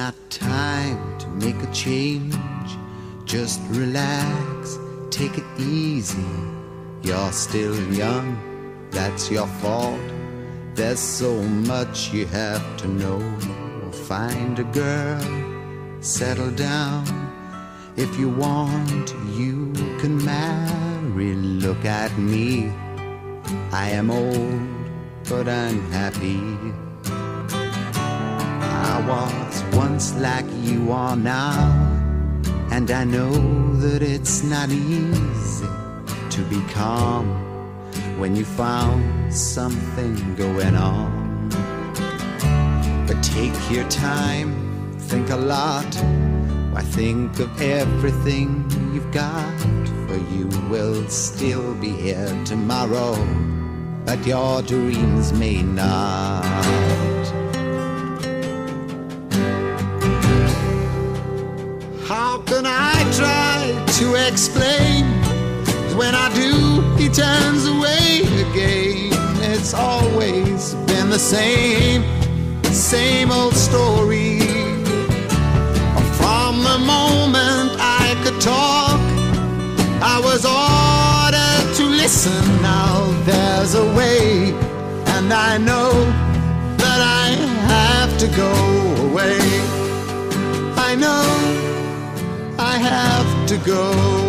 not time to make a change. Just relax, take it easy. You're still young, that's your fault. There's so much you have to know. Find a girl, settle down. If you want, you can marry. Look at me, I am old, but I'm happy. I was once like you are now, and I know that it's not easy to be calm when you found something going on. But take your time, think a lot. Why, think of everything you've got, for you will still be here tomorrow, but your dreams may not. How can I try to explain? When I do, he turns away again. It's always been the same old story. From the moment I could talk, I was ordered to listen. Now there's a way, and I know that I have to go away. I know I have to go